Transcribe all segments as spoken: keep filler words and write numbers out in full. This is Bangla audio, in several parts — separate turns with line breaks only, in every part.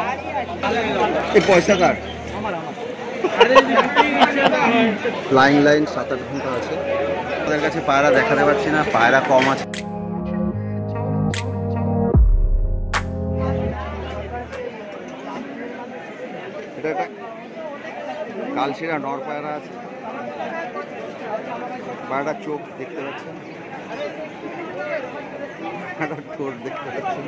এই পয়সা কার ফ্লাইং লাইন সাত আট ঘন্টা আছে। আমাদের কাছে পায়রা দেখাতে পাচ্ছি না, পায়রা কম আছে। এটা একটা কালশিরা নর পায়রা আছে। পায়রাটার চোখ দেখতে পাচ্ছেন, পায়রাটার ঠোঁট দেখতে পাচ্ছেন।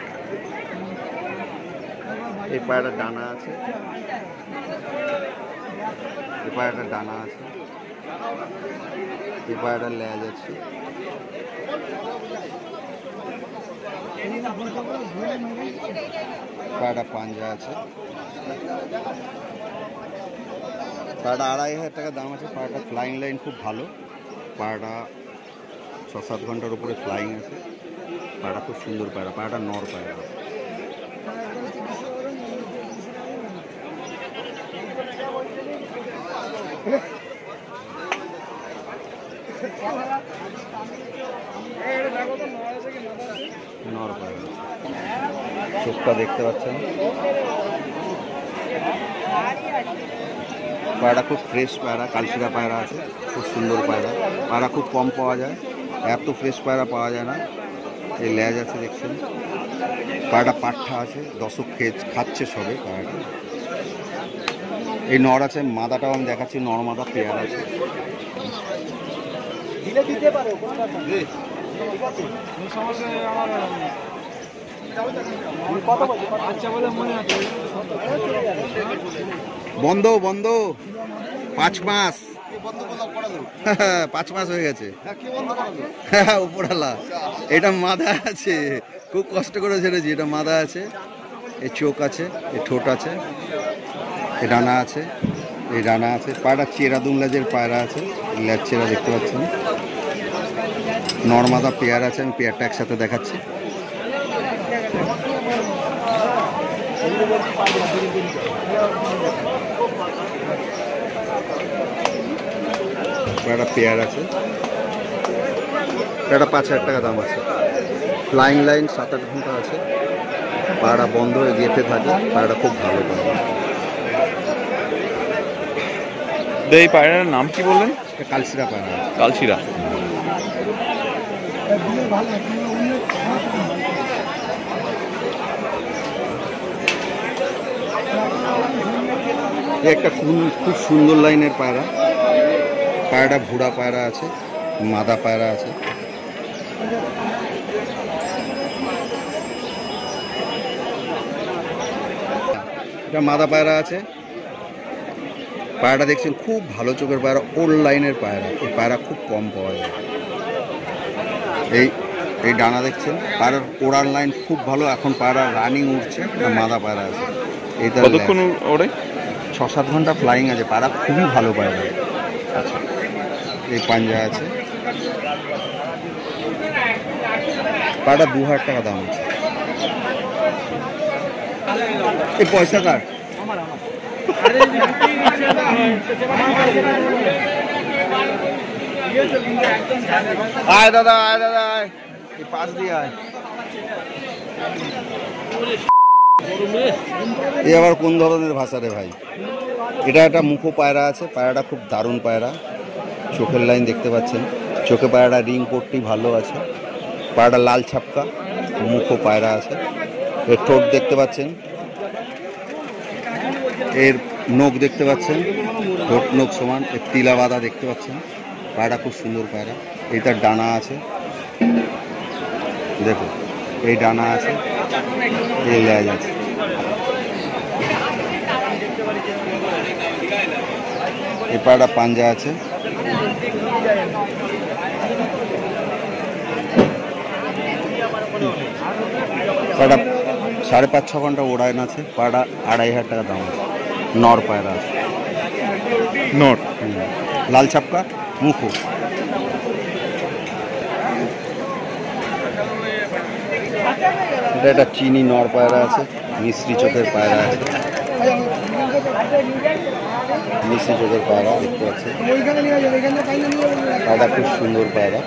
এই পায়রাটার ডানা আছে, এই পায়রাটার ডানা আছে, এই পায়রাটার লেজ আছে। পায়রাটা পাঞ্জা আছে। পায়রাটা আড়াই হাজার টাকা দাম আছে। পায়রাটা ফ্লাইং লাইন খুব ভালো। পায়রাটা ছ সাত ঘন্টার উপরে ফ্লাইং আছে। পায়রাটা খুব সুন্দর পায়রা। পায়রাটা নর পায়রা। নর পায়রা চোখটা দেখতে পাচ্ছেন। পায়রা খুব ফ্রেশ পায়রা, কালশিরা পায়রা আছে, খুব সুন্দর পায়রা। পায়রা খুব কম পাওয়া যায়, এত ফ্রেশ পায়রা পাওয়া যায় না। এই লেজ আছে দেখছেন। পায়রাটা পাঠা আছে, দশক খেয়ে খাচ্ছে সবে পায়রাটা। এই নর আছে, মাদাটাও আমি দেখাচ্ছি, নর মাদা পেয়ার আছে। বন্ধ বন্ধ পাঁচ মাস পাঁচ মাস হয়ে গেছে উপরালা। এটা মাদা আছে, খুব কষ্ট করে ছেড়েছি। এটা মাদা আছে, এই চোখ আছে, এই ঠোঁট আছে, এই ডানা আছে, এই ডানা আছে। পায়রা চেরা দুন লেজের পায়রা আছে, লেজ চেরা দেখতে পাচ্ছেন। নর্মাদা পেয়ার আছে, আমি পেয়ারটা একসাথে দেখাচ্ছি। একটা পেয়ার আছে, এটা পাঁচ হাজার টাকা দাম আছে। ফ্লাইং লাইন সাত আট ঘন্টা আছে। পায়রা বন্ধ হয়ে গেতে থাকে। পায়রাটা খুব ভালো পায়রা।
এই পায়রার নাম কি বললেন?
কালশিরা পায়রা।
কালশিরা।
একটা খুব সুন্দর লাইনের পায়রা। পায়রাটা ভুড়া পায়রা আছে, মাদা পায়রা আছে। এটা মাদা পায়রা আছে। পায়রাটা দেখছেন খুব ভালো চোখের পায়রা, ওল্ড লাইনের পায়রা। এই পায়রা খুব কম পাওয়া যায়। এই এই ডানা দেখছেন, পায়রার ওড়ার লাইন খুব ভালো। এখন পায়রা রানিং উঠছে। মাদা পায়রা আছে। এইটা
কতক্ষণ ওড়ে?
ছ সাত ঘন্টা ফ্লাইং আছে। পায়রা খুবই ভালো পায়রা। আচ্ছা, এই পাঞ্জা আছে। পায়রাটা দু হাজার টাকা দাম আছে। এই পয়সা কার? আয় দাদা, আয় দাদা, আয় এই পাশ দিয়ে আয়। এই আবার কোন ধরনের ভাষা রে ভাই? এটা একটা মুখো পায়রা আছে। পায়রাটা খুব দারুণ পায়রা। চোখের লাইন দেখতে পাচ্ছেন। চোখে পায়রাটা রিং পট্টি ভালো আছে। পায়রাটা লাল ছাপকা মুখো পায়রা আছে। এর ঠোঁট দেখতে পাচ্ছেন, এর নখ দেখতে পাচ্ছেন, ঠোঁট নখ সমান। এর তিলা বাঁধা দেখতে পাচ্ছেন। পায়রা খুব সুন্দর পায়রা। এইটার ডানা আছে, দেখো এই ডানা আছে, এই লেজ আছে। এই পায়রাটা পাঞ্জা আছে। পায়রা সাড়ে পাঁচ ছ ঘন্টা ওড়ায়ন আছে। পায়রা আড়াই হাজার টাকা দাম আছে। নর পায়রা আছে।
নর,
লাল ছাপকা মুখো। এটা একটা চিনি নর পায়রা আছে। মিশ্রি চোখের পায়রা আছে। মিশ্রি চোখের পায়রা দেখতে পাচ্ছেন। পায়রা খুব সুন্দর পায়রা।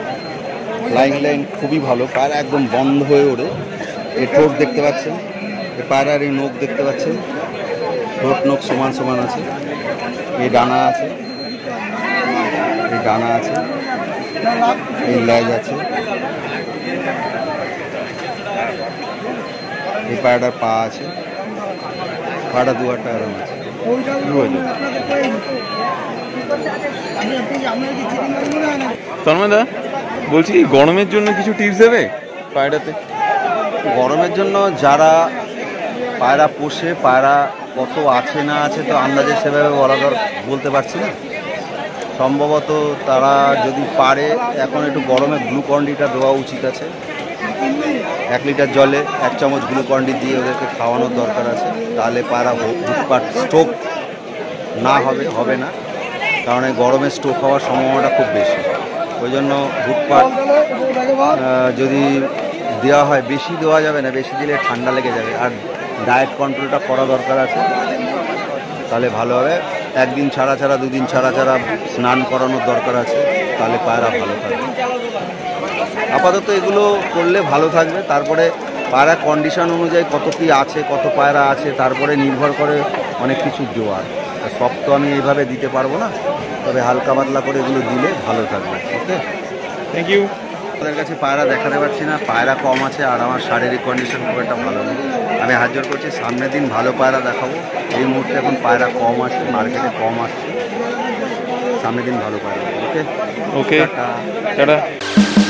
লাইন লাইন খুবই ভালো। পায়রা একদম বন্ধ হয়ে ওড়ে। এই ঠোঁট দেখতে পাচ্ছেন, এই পায়রার এই নোক দেখতে পাচ্ছেন, ঠোঁট নোক সমান সমান আছে, এই ডানা আছে, এই ডানা আছে, এই লেজ আছে, এই পায়রাটার পা আছে, পায়রাটা দু হাজার টাকা দাম আছে।
তন্ময় দা বলছি গরমের জন্য কিছু টিপস দেবে পায়রাতে?
গরমের জন্য যারা পায়রা পোষে, পায়রা কত আছে না আছে তো আন্দাজে সেভাবে বলা বলতে পারছি না। সম্ভবত তারা যদি পারে এখন একটু গরমে গ্লুকন্ডিটা দেওয়া উচিত আছে। এক লিটার জলে এক চামচ গ্লুকন্ডি দিয়ে ওদেরকে খাওয়ানোর দরকার আছে, তাহলে পায়রা হুটপাট স্ট্রোক না হবে হবে না, কারণ এই গরমে স্ট্রোক হওয়ার সম্ভাবনাটা খুব বেশি। ওই জন্য হুটপাট যদি দেওয়া হয়, বেশি দেওয়া যাবে না, বেশি দিলে ঠান্ডা লেগে যাবে। আর ডায়েট কন্ট্রোলটা করা দরকার আছে, তাহলে ভালো হবে। একদিন ছাড়া ছাড়া দুদিন ছাড়া ছাড়া স্নান করানোর দরকার আছে, তাহলে পায়রা ভালো থাকবে। আপাতত এগুলো করলে ভালো থাকবে। তারপরে পায়রা কন্ডিশন অনুযায়ী কত কী আছে, কত পায়রা আছে, তারপরে নির্ভর করে অনেক কিছু দেওয়ার। সব তো আমি এইভাবে দিতে পারবো না, তবে হালকা পাতলা করে এগুলো দিলে ভালো থাকবে। Okay,
thank you.
আমাদের কাছে পায়রা দেখাতে পারছি না, পায়রা কম আছে আর আমার শারীরিক কন্ডিশন খুব একটা ভালো নেই। আমি হাত জোর করছি, সামনের দিন ভালো পায়রা দেখাবো। এই মুহূর্তে এখন পায়রা কম আছে, মার্কেটে কম আসছে, সামনের দিন ভালো পায়রা। Okay
okay,
tata.
টাটা।